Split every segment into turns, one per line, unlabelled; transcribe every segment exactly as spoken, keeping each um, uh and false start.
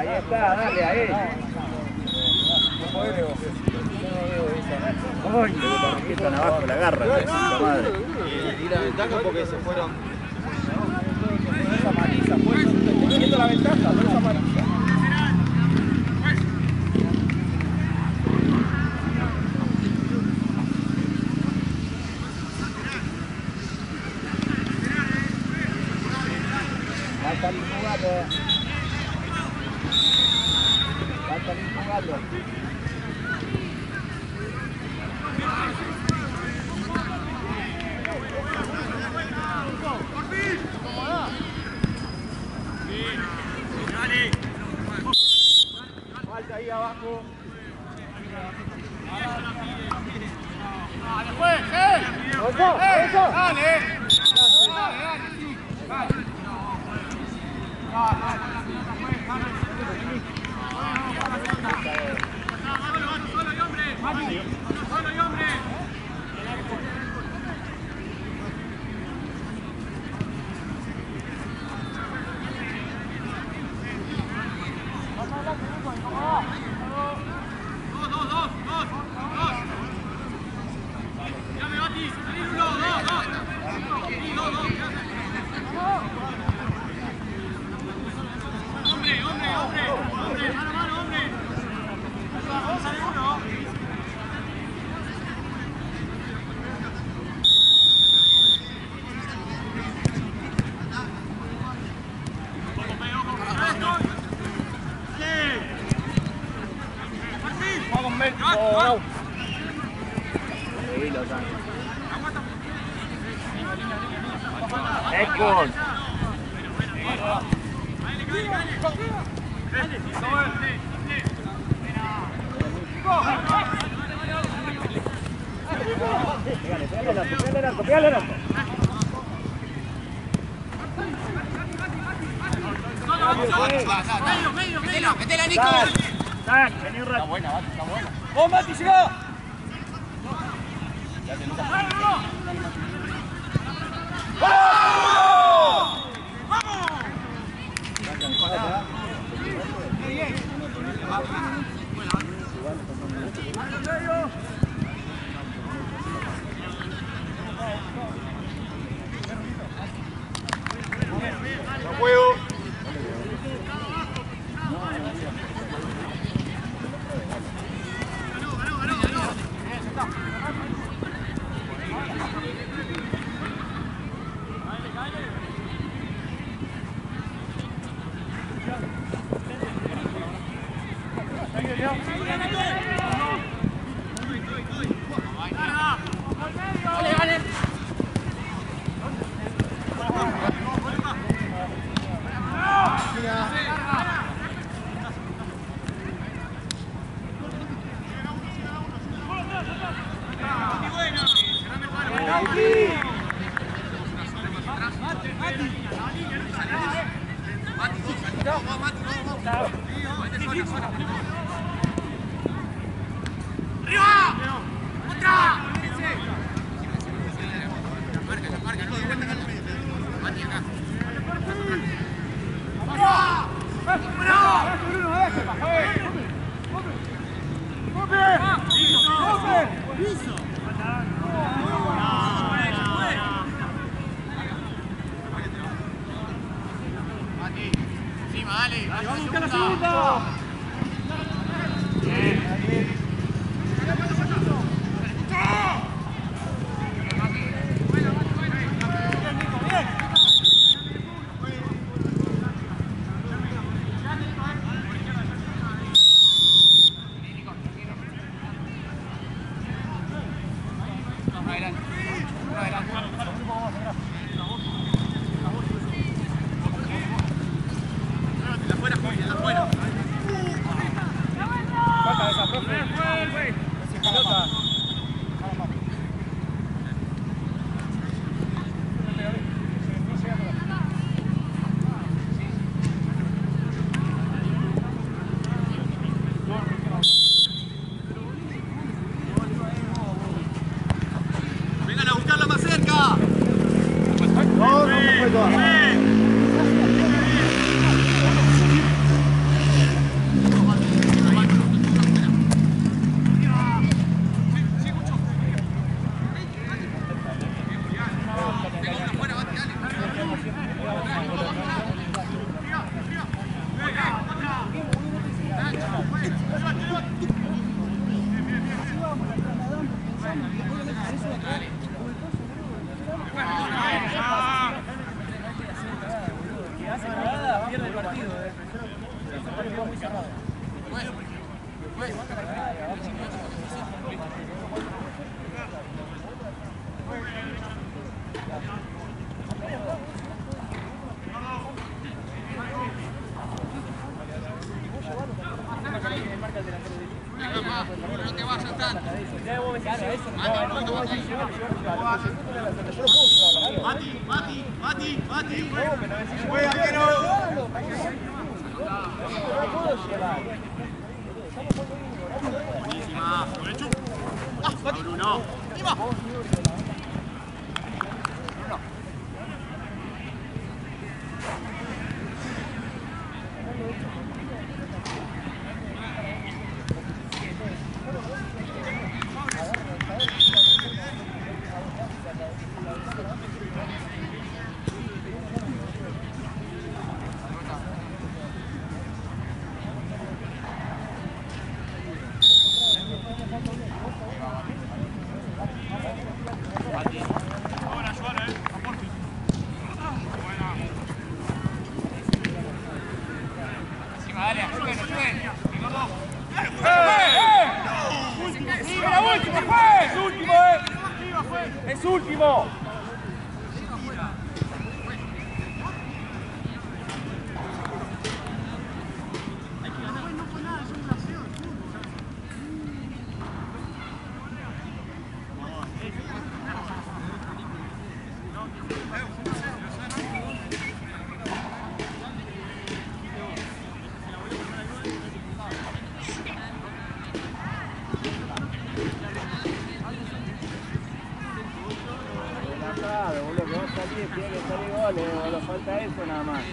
Ahí está, dale, ahí. Uy, que están abajo, la agarran, la madre.
Y la ventaja porque se fueron.
Esa maliza, pues, teniendo la ventaja, por esa maliza. Falta el jugador. Falta el jugador. Falta ahí abajo.
¡Dale, pues! ¡Eh!
¡Eso! ¡Eso!
¡Dale! ¡Dale, dale! Sí. ¡Dale! ¡Solo y hombre! ¡Solo y hombre! Dos, dos, dos, dos, dos. Ya me batí, salir uno, dos, dos. Sí, dos, dos. Hombre, hombre, hombre, hombre, mano, mano, hombre. Vamos a ver uno.
Vamos, México. Sí, lo dan. Ecos. Pégale, pégale el arco, pégale el arco, pégale el arco.
Medio, medio, medio. Metela, Nico.
Tac, vení un rato.
Está buena, Mati, está buena.
¡Vos, Mati, llegá!
¡No juego!
No te vas a estar. Mati, Mati, Mati, Mati.
Juega, arquero.
Buenísima. Derecho. Ah, Mati. Bruno. Arriba.
¡Es último! Boludo, que va a salir, tiene que salir goles, solo falta eso nada más.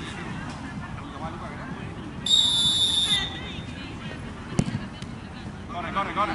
Corre, corre, corre.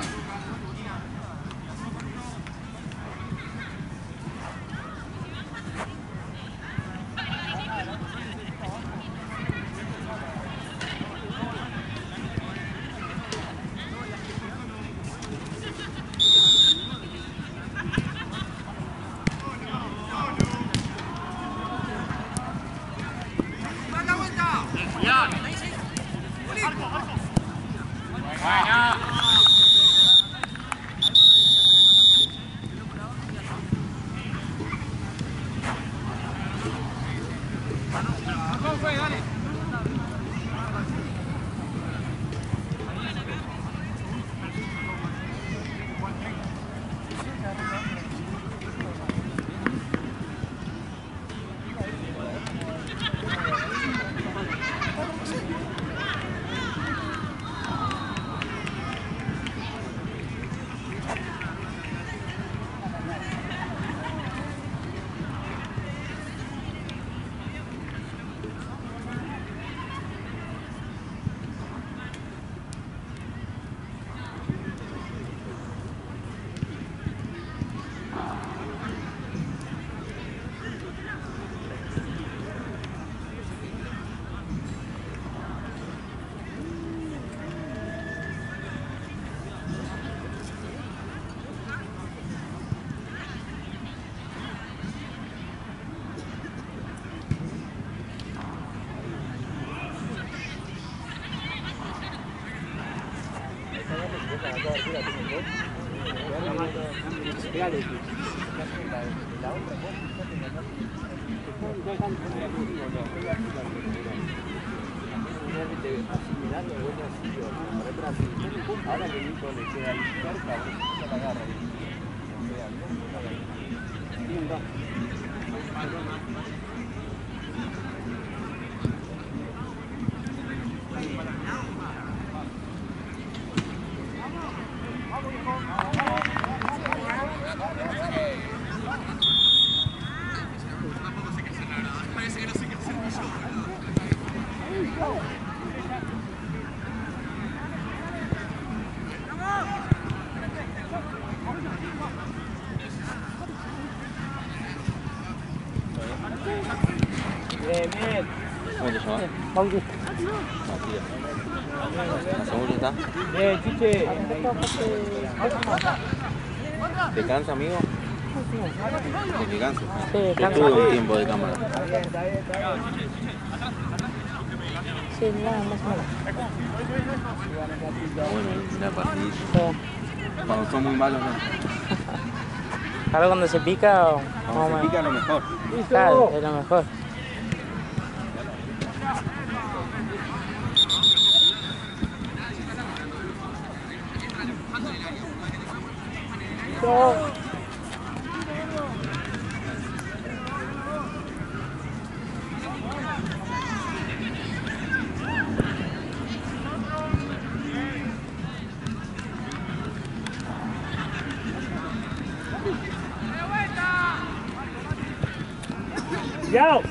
Ahora que Nico le queda ahí cerca, se la agarra. Bien, bien.
¿Cómo te llamas?
Mangu.
Matías. ¿Cómo estás?
Bien, Chiche.
¿Te cansa, amigo? ¿Te que cansa?
Sí,
Yo
cansa.
tuve un tiempo de cámara.
Está bien, está bien, está bien.
Sí, nada, más o menos.
Bueno, una partidita. Cuando son muy malos, no.
Claro, cuando se pica, o-
Cuando se pica lo mejor.
claro, es lo mejor.
¡Cuidado!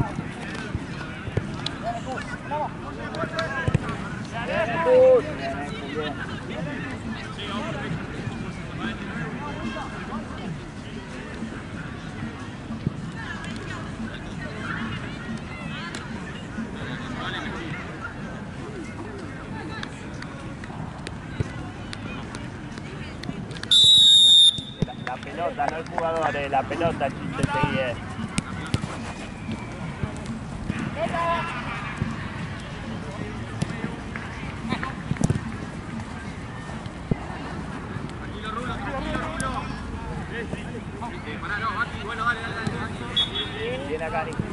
La pelota, no el jugador, eh, la pelota, chiste, seguí, eh. Bien acá, Nico.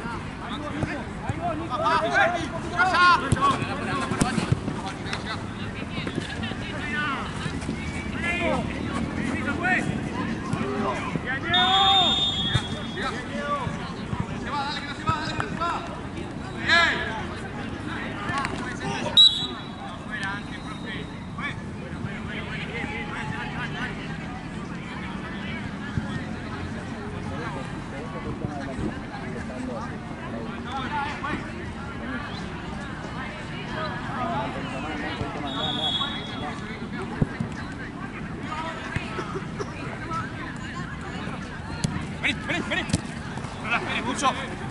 Vení, vení, vení. No la esperes mucho.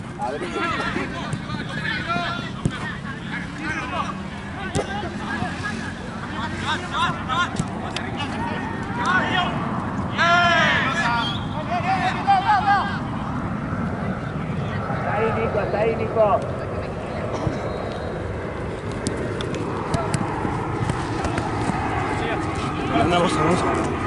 Hasta ahí, Nico, hasta ahí, Nico.
Vamos, vamos.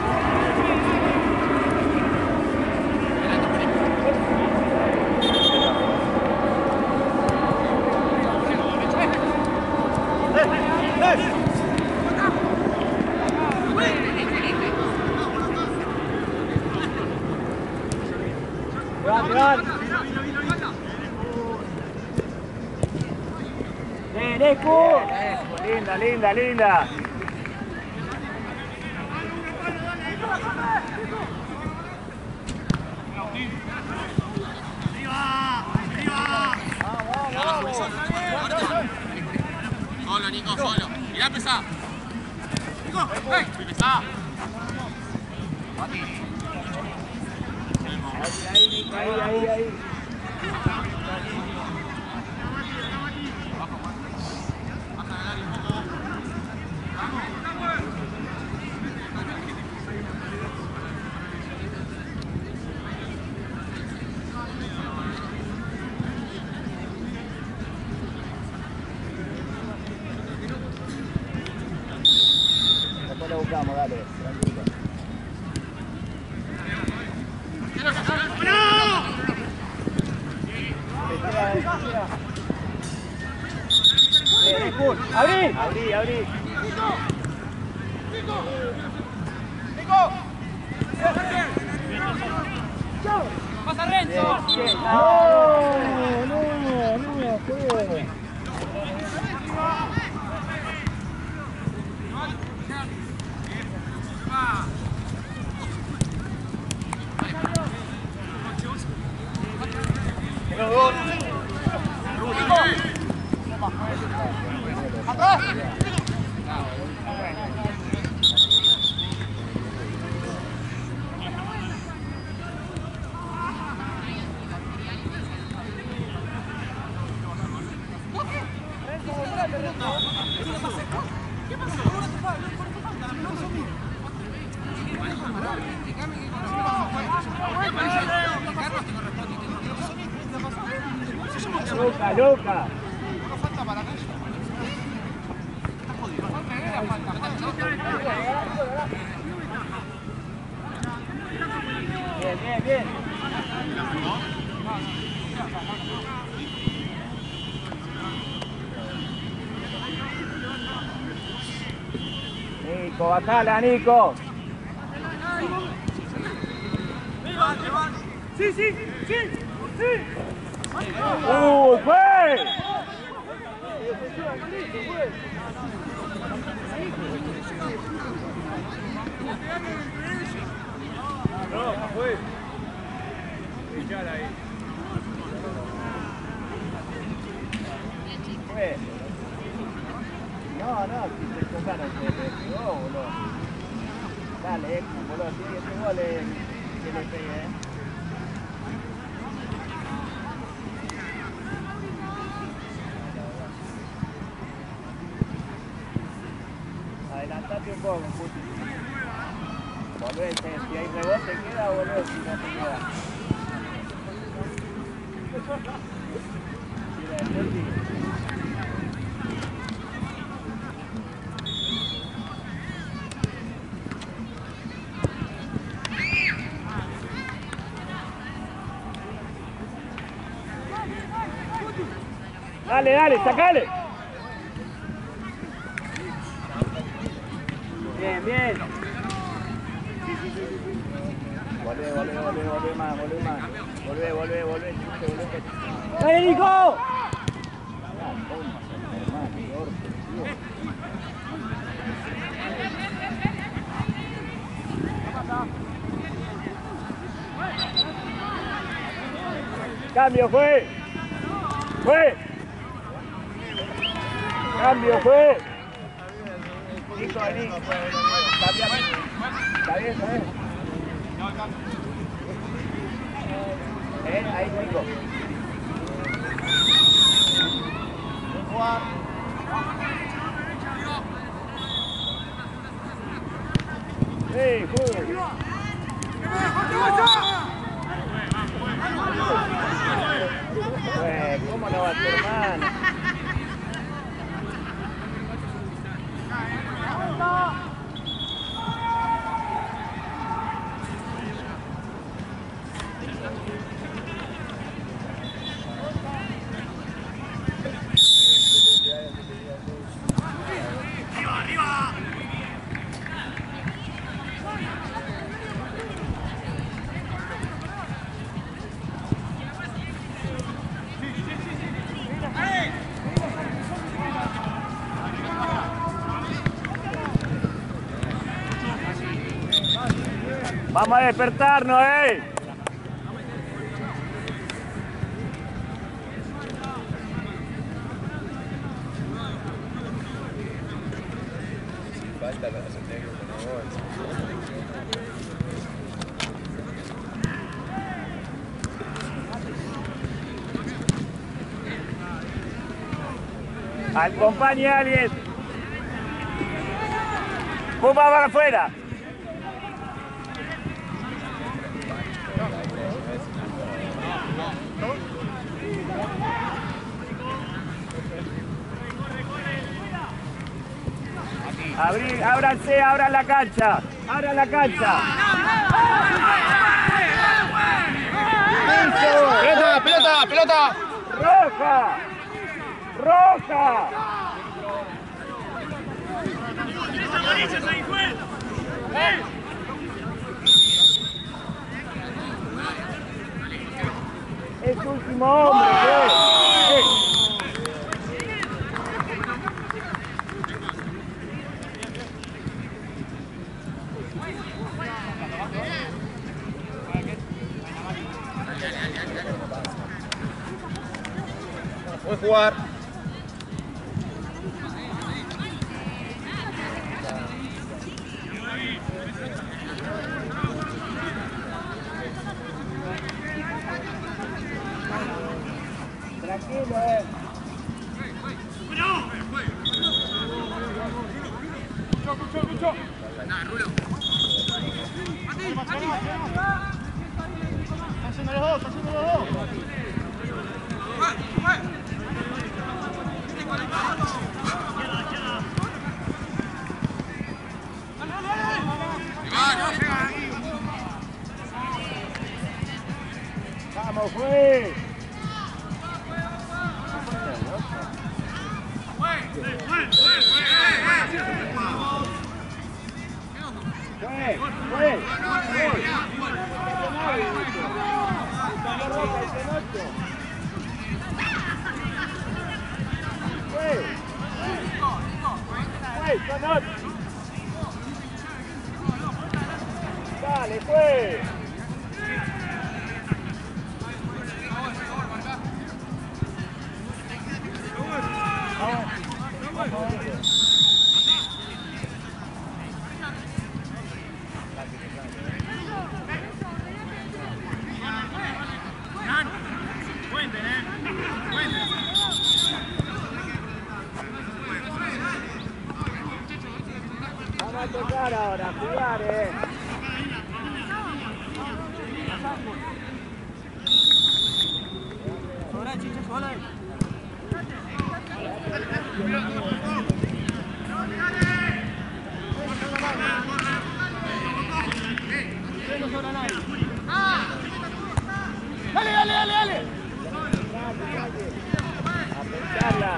Te van, te van. Bien, Nico. Linda, linda, linda.
Solo, Nico, solo. Mirá, pesá. Nico, hey, muy pesá.
Ahí, ahí, ahí. Después lo buscamos, dale, tranquilo. ¡Abrí! ¡Abrí, abrí!
¡Pasa Renzo!
¡No! ¡No! ¡No! ¡Juego! Luca, Luca. Bien, bien. bien, bien. Nico, bajala, Nico.
Sí, sí, sí, sí.
¡Uy, fue!
No, fue. Echala ahí.
Fue. No, no, si te tocaron, se le pegó, boludo. Dale, Exu, boludo, tiene que ser gol que le pegue, eh. Adelantate un poco, Puti. Volvé, si hay rebote queda, boludo, si no te queda. Mira, Puti. Dale, dale, sacale. Bien, bien. Volvé, volvé, volvé, volvé más, volvé más. Volvé, volvé, volvé, chiste, volvé. ¡Dale, Nico! Cambio, fue. Fue. Cambio, fue. Nico, vení. Cambia. Está bien, está bien. Eh, ahí, Nico. Juan. Sí, fue. Pues, ¿cómo no va tu hermano? Vamos a despertarnos, eh.
Falta la hace negro con la bolsa.
Acompañe a alguien. Puma para afuera. Abrí, ábranse, abran la cancha. Abran la cancha.
Pelota, pelota, pelota.
Roja. Roja. Es último hombre, ¿qué?
Puedes jugar.
Tranquilo, eh.
Escucho, escucho, escucho. Nada, Rulo. Mati, Mati. Están haciendo los dos, están haciendo los dos.
Vamos, fue. Fue, fue, dale, fue. Vamos a tocar ahora, jugar, eh. Sola, chicha, sola. Dale, dale, dale, dale. A pensarla.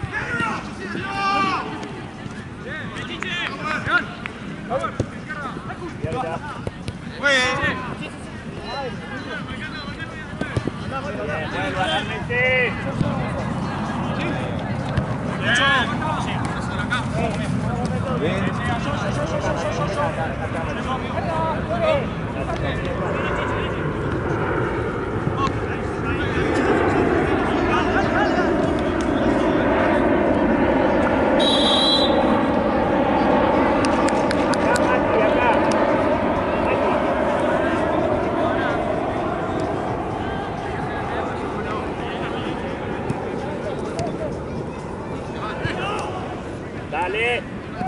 Dale.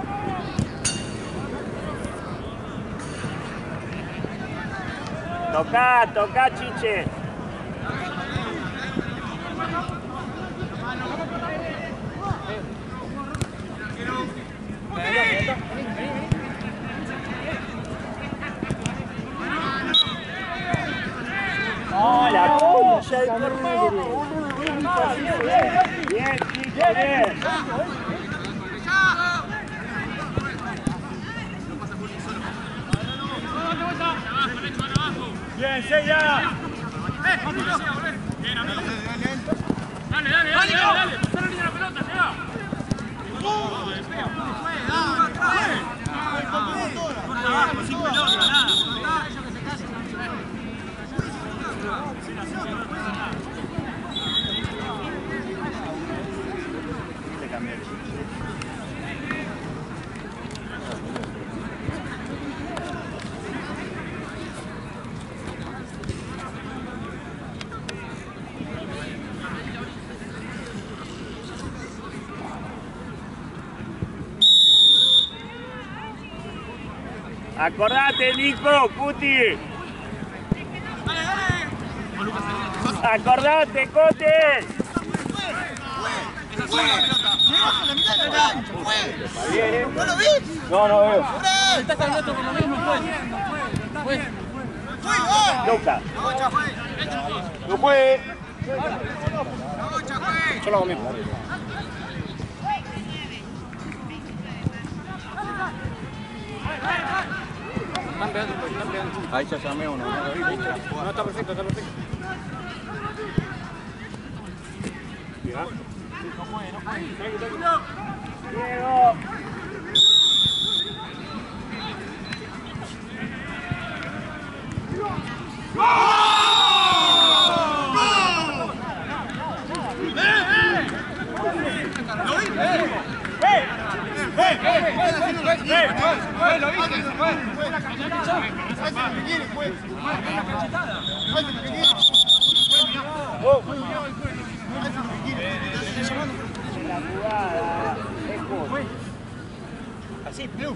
Toca, toca, Chiche. ¡Oh, la concha de tu hermano! Bien, Chiche, bien. Bien, Sella. Bien, amigo. Dale, dale, dale, dale, dale. Pasá la línea de la pelota, llega. Por abajo, sin pelota, nada. Acordate, Nico, Cuti. Dale, dale. Acordate, Cote.
¿No lo vi?
No, no veo.
Estás candidato con lo mismo, pues.
Luca. No puede. Yo lo hago mismo.
Ahí ya llamé uno.
No, está perfecto, está perfecto.
Diego.
Así, Blue.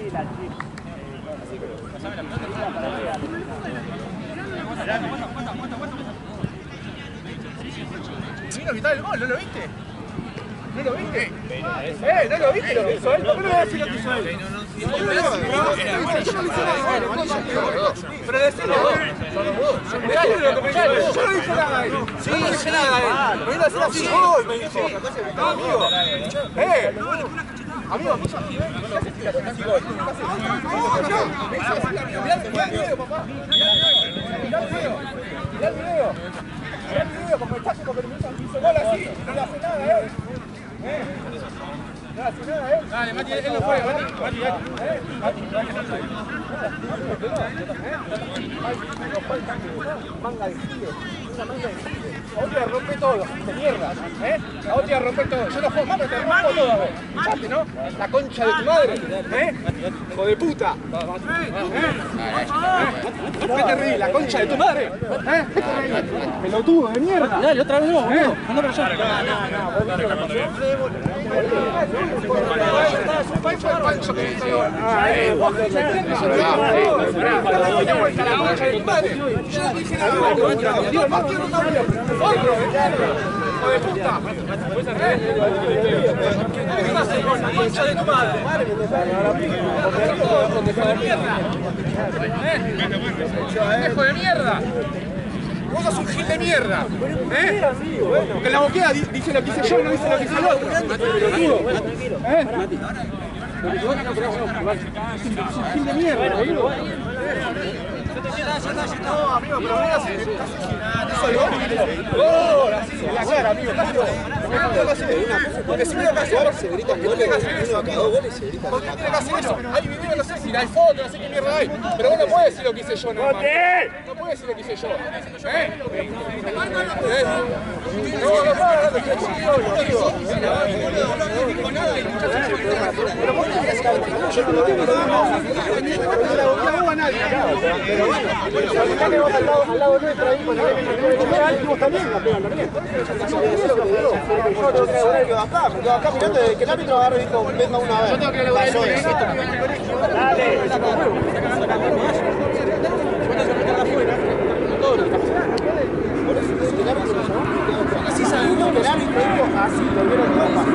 Vino a quitar el gol, ¿no lo viste? ¿No lo viste? Eh, ¿no lo viste lo que hizo él? ¿Por qué no me decís lo que hizo él?
Pero decilo vos. Mirá lo que me dijo. Yo no dije nada ahí. Sí, no dije nada ahí. Me vino a decir así. Uy, me dijo. No, amigo. Eh. Amigo, mirá el video, papá. Mirá el video. Mirá el video. Mirá el video, porque está como que me hizo gol así. No le hace nada, eh. Eh. No le hace nada, eh.
Dale, Mati, él lo juega, Mati. Mati,
eh. Mati, manga de gile. Una manga de gile. A otra rompe todo, de mierda. ¿Eh? A otra rompe todo. Yo no juego más, pero te rompo todo a vos. ¿Escuchaste, no? La concha de tu madre. ¿Eh? Hijo de puta. ¿Qué te reís? La concha de tu madre. ¿Eh? ¿Qué te reís? Pelotudo de mierda.
Dale, otra vez vos,
¿Eh?
anda para allá.
¡Hijo de mierda! Vos sos un gil de mierda, ¿eh? Porque la boquea dice lo que hice yo y no dice lo que hizo el otro. ¿Eh? Sos un gil de mierda, boludo. No, amigo, pero mira, eso es gol. Gol, así, en la cara, amigo. Decime lo que hace. ¿Por qué tiene que hacer eso? ¿Por qué tiene que hacer eso? Hay video, no sé si hay fotos, no sé qué mierda hay. Pero vos no podés decir lo que hice yo, no. No podés decir lo que hice yo. ¿Eh? No, no puedo hablar de que yo no digo. No digo nada y muchachos. Pero vos tenés que hablar. Yo no lo digo. No la boquea a nadie. Pero bueno, acá vos al lado, al lado nuestro ahí, con el vos también la pegan también. Yo tengo que laburar y quedo acá, me quedo acá mirando desde que el árbitro agarra y dijo, venga una vez. Yo tengo que laburar el esto. Dale. Así sabemos que el árbitro dijo así, volvieron tropas.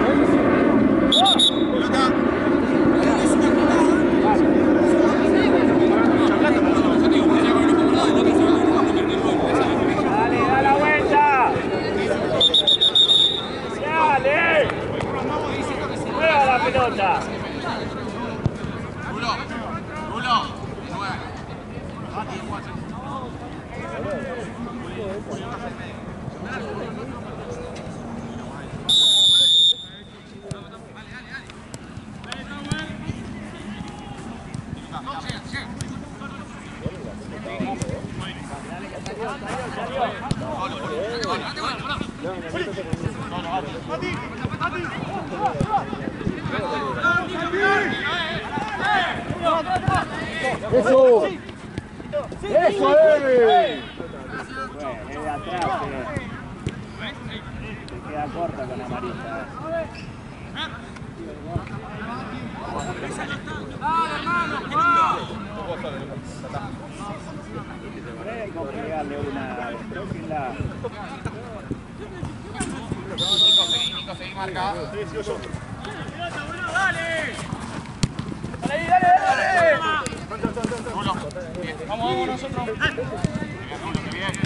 Dale, da la vuelta. Dale. Juega la pelota.
Rulo, Rulo,
¡Eso! ¡Eso es! Bueno, es de atrás, se queda corta con amarilla. Tengo que pegarle una...
Nico, seguí, Nico, seguí, marca.
¡Dale! ¡Dale, dale, dale!
Rulo, bien. Vamos, vamos nosotros. Bien, Rulo, que bien.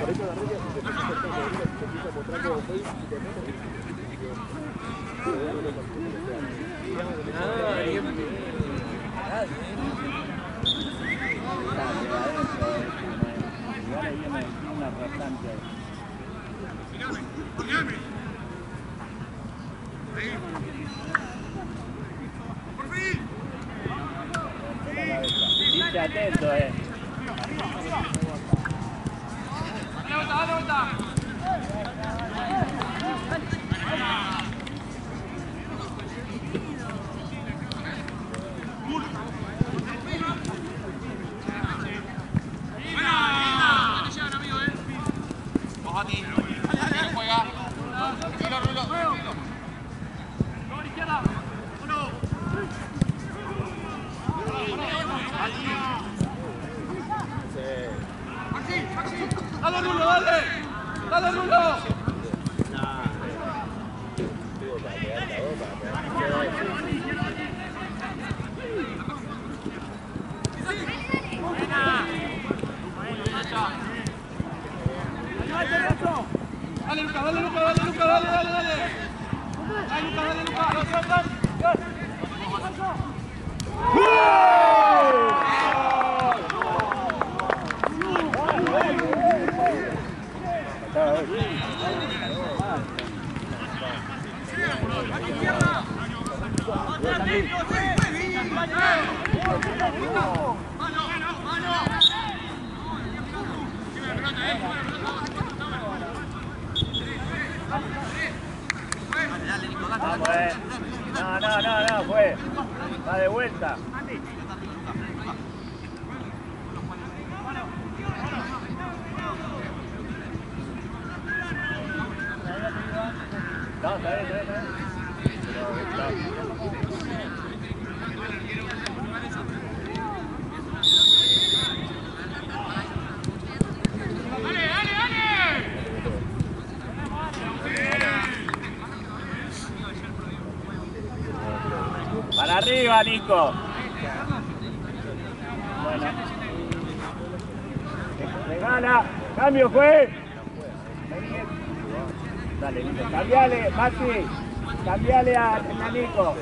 Esté atento, eh.
Dale vuelta, dale vuelta.
¡Dale, Rulo, dale! ¡Dale, Rulo!
Dale, Luca, dale, Luca, dale, Luca, dale, dale, dale. Dale, Luca, dale, Luca.
Vamos, eh. No, no, no, no, fue. Va de vuelta. No, está bien, está bien, está bien. Para arriba, Nico. Bueno. Regala. Cambio, fue. Dale, Nico. Cambiale, Mati. Cambiale a, a Nico.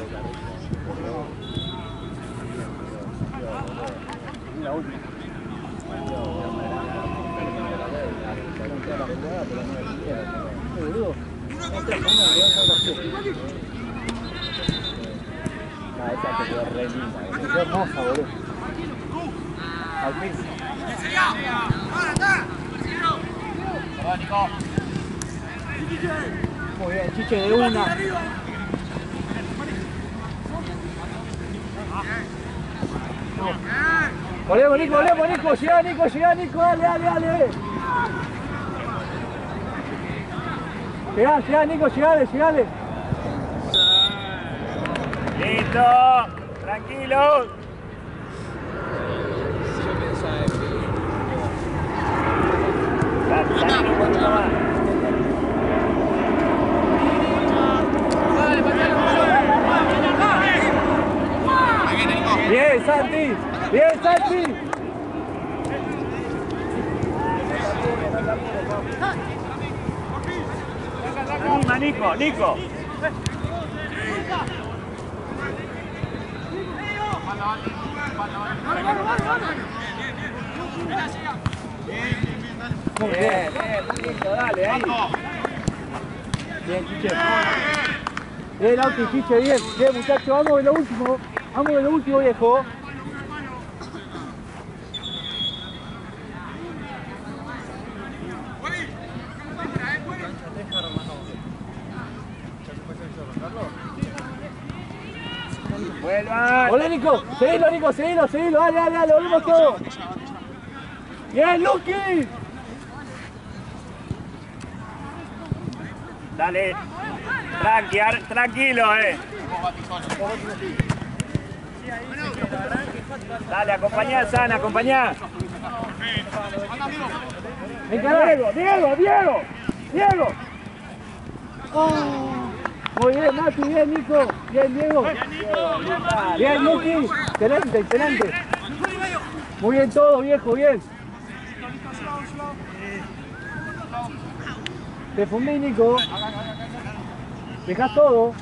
La última. Ah, esa te quedó re linda, boludo. Qué hermosa, boludo. Al piso. Va, Nico. Muy bien, Chiche de una. Volvemos, Nico, volvemos, Nico. Llega, Nico, llega, Nico. Dale, dale, dale. Llegá, llegá, Nico, llegale, llegale. Listo, tranquilos. Dale, dale, un poquito más. Bien, Santi. Bien, Santi. Anima, Nico, Nico. Muy bien, bien, listo, dale, ahí. Bien, Chiche. Bien, Auti, Chiche, bien. Bien, muchachos, vamos de lo último. Vamos de lo último, viejo. Vuelvan. Hola, Nico. Seguilo, Nico, seguilo, seguilo. Dale, dale, dale, volvemos todos. Bien, Luqui. Dale. Tranqui, tranquilo, eh. Dale, acompañá, Sana, acompañá. Venga, Diego, Diego, Diego. Diego. Oh. Muy bien, Mati, bien, Nico. Bien, Diego. Bien, Luqui. Excelente, excelente. Muy bien todo, viejo, bien. Te fundí, Nico. Dejás todo.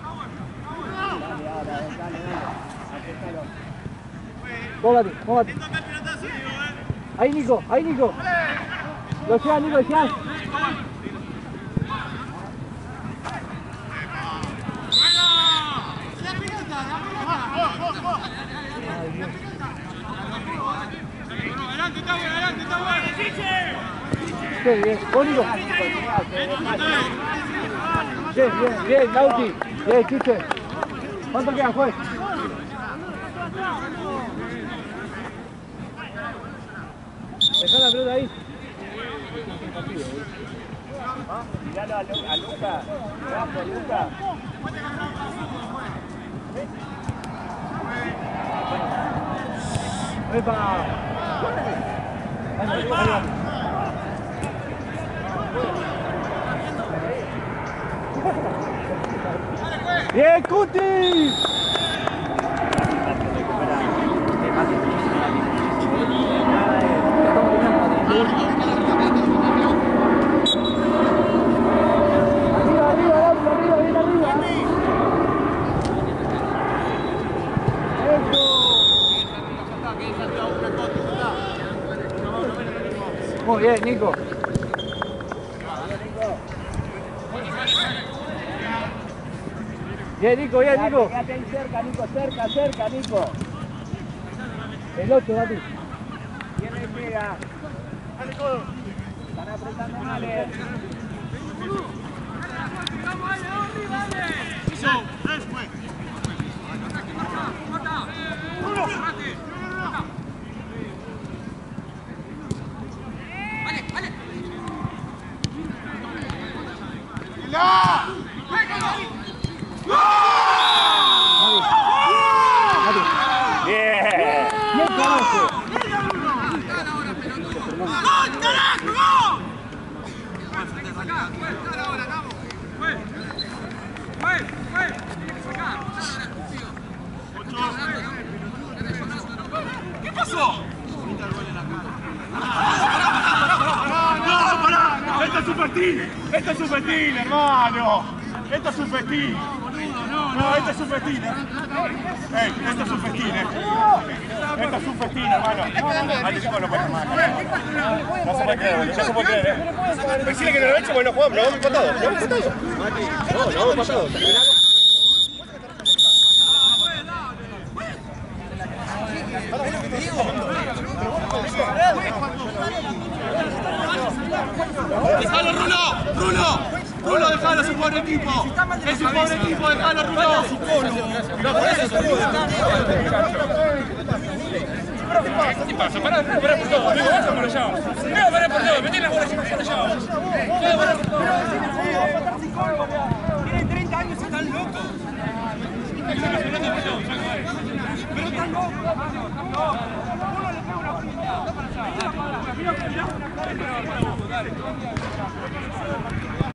Póngate, póngate. Ahí, Nico, ahí, Nico. Lo llevas, Nico, lo llevas.
Adelante, está bueno, adelante, está bueno.
Qué bien, Nico. Bien, bien, bien, Lauti. Bien, Chiche. ¿Cuánto queda, juez? Dejá la pelota ahí.
Miralo a, Lu a Luca. Vamos, Luca.
¡Epa! Ahí va, ahí va. ¡Bien, Cuti! bien, Nico. Bien, Nico, bien, Nico.
Quédate ahí cerca, Nico, cerca, cerca, Nico.
El ocho, Mati.
¿Quién le pega? Están apretando mal, eh.
Bien, carajo.
¿Qué pasó?
¡No, pará! ¡Esto es un festín! ¡Esto es un festín, hermano! ¡Esto es un festín! No, esto es un festín, eh. Ey, esto es un festín, eh. Esto es un festín, hermano. Este tipo no puede más. No se puede creer, no se puede creer, eh. Decirle que no lo he hecho, bueno, jugamos, no vamos empatados. No vamos empatados. No, no vamos empatados.
¡Dejalo, Rulo! ¡Rulo! ¡Rulo, dejalo! ¡Es un pobre equipo! ¡Es un pobre equipo! ¡Dejalo, Rulo! ¡No, por eso es un ¿qué pasa? Pará, pará por todo. Venga, vamos por allá. Venga, pará por todo. Metí la bola, por allá. Venga, pará por